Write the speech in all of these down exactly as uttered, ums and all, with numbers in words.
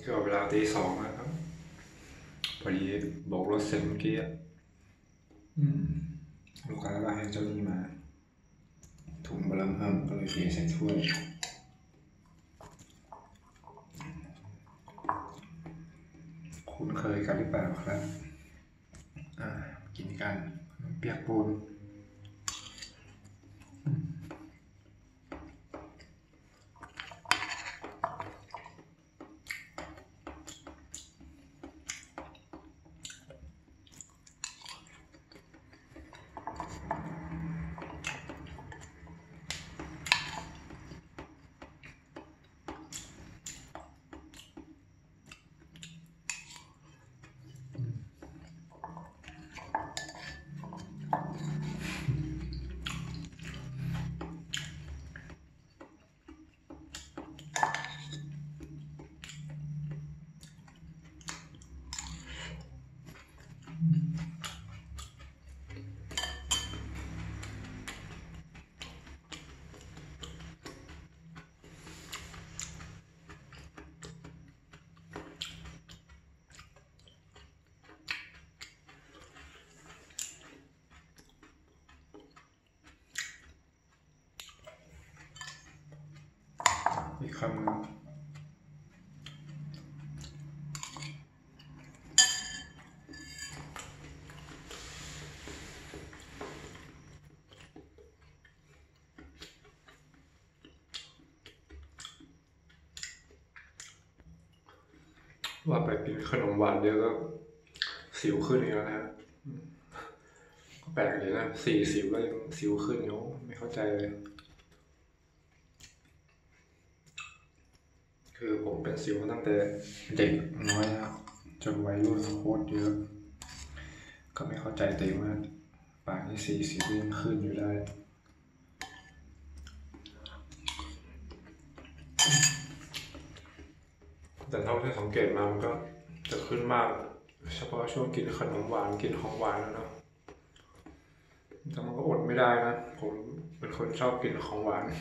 ก็เวลาตีสองนะครับพอดีโบกรถเสร็จเมื่อกี้ลูกค้าก็ให้เจ้านี่มาถุงบะลัมเพิ่มก็เลยเทใส่ถ้วยคุ้นเคยกันหรือเปล่าครับอ่ากินกันเปียกปูนอีกคำนึงว่าไปกินขนมหวานเยอะก็สิวขึ้นอีกแล้วนะก็แปลกเลยนะสี่สิวแล้วยังสิวขึ้นเนาะไม่เข้าใจเลยคือผมเป็นสิวตั้งแต่เด็กน้อยนะจนวัยรุ่นโคตรเยอะก็ไม่เข้าใจตัวเองว่าปากที่สี่สิวยังขึ้นอยู่ได้แต่เท่าที่สังเกตมามันก็จะขึ้นมากเฉพาะช่วงกินขนมหวานกินของหวานแล้วเนาะแต่มันก็อดไม่ได้นะผมเป็นคนชอบกินของหวาน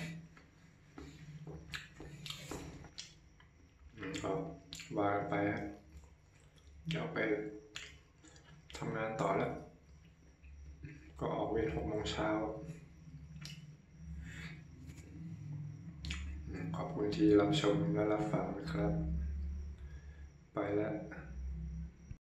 ก็วางไปเดี๋ยวไปทำงานต่อแล้วก็ออกเวรหกโมงเช้าขอบคุณที่รับชมและรับฟังนะครับไปแล้ว